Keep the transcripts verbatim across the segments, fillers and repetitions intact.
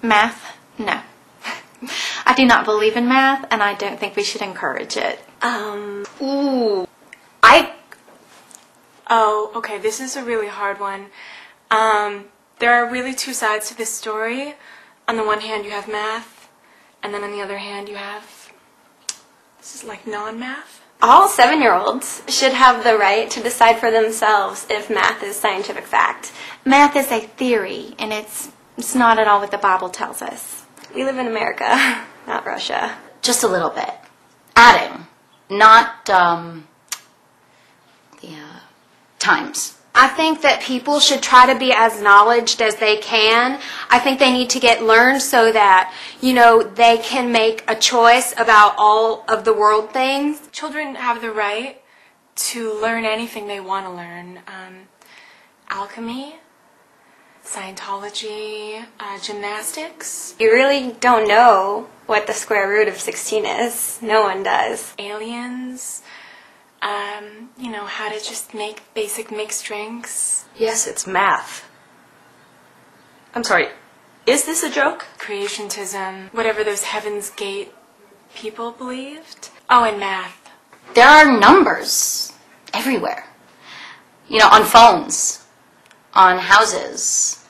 Math? No. I do not believe in math, and I don't think we should encourage it. Um, ooh. I... Oh, okay, this is a really hard one. Um, there are really two sides to this story. On the one hand, you have math, and then on the other hand, you have... This is like non-math? All seven-year-olds should have the right to decide for themselves if math is scientific fact. Math is a theory, and it's, it's not at all what the Bible tells us. We live in America, not Russia. Just a little bit. Adding, not um, the uh, times. I think that people should try to be as knowledgeable as they can. I think they need to get learned so that, you know, they can make a choice about all of the world things. Children have the right to learn anything they want to learn. Um, alchemy, Scientology, uh, gymnastics. You really don't know what the square root of sixteen is. No one does. Aliens, um, you know, how to just make basic mixed drinks. Yes, it's math. I'm sorry, is this a joke? Creationism, whatever those Heaven's Gate people believed. Oh, and math. There are numbers everywhere. You know, on phones, on houses,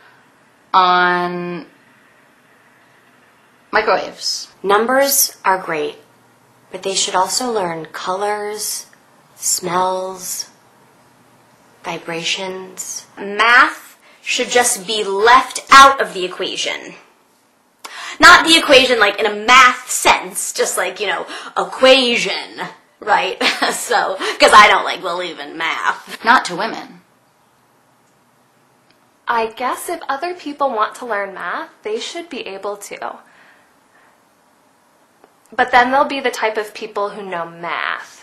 on microwaves. Numbers are great, but they should also learn colors, smells, vibrations. Math should just be left out of the equation. Not the equation like in a math sense, just like, you know, equation, right? So, because I don't like believe in math. Not to women. I guess if other people want to learn math, they should be able to. But then they'll be the type of people who know math.